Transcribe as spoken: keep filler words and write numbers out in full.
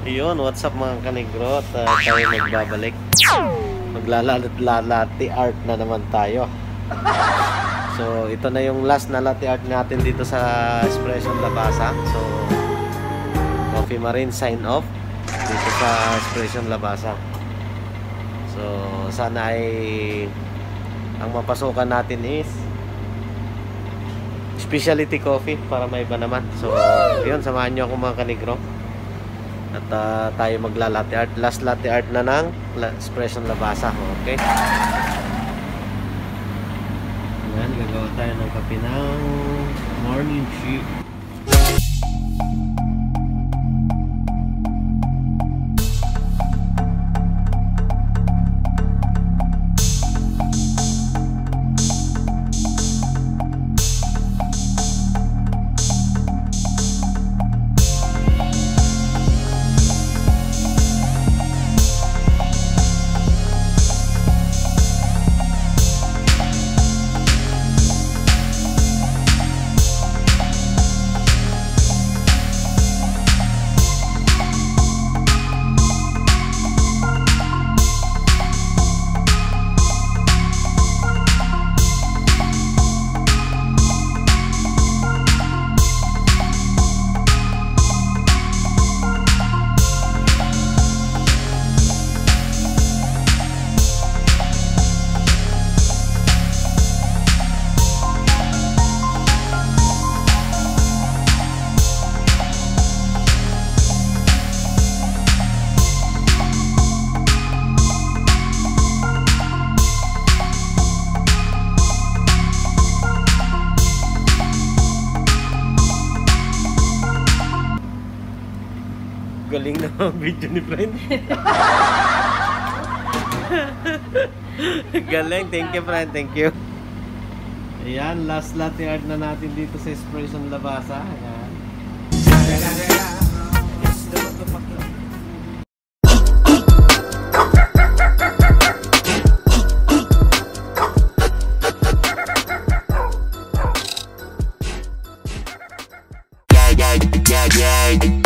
Yun, what's up mga kanegro? At uh, tayo magbabalik. Maglalalatte art na naman tayo. So, ito na yung last na latte art natin dito sa Espresso Labasa. So, Coffee Marine sign off dito sa Espresso Labasa. So, sana ay ang mapasukan natin is specialty coffee para may iba naman. So, yun, samahan nyo ako mga kanegro. At uh, tayo magla-latte art. Last latte art na ng Espresso Labasa. Okay? Ayan, gagawa tayo ng kape ng morning tea. Galing na ang video ni friend. Galing, thank you friend, thank you. Ayan, last latte art na natin dito sa Espresso Labasa. Ayan. Yeah, yeah, yeah, yeah.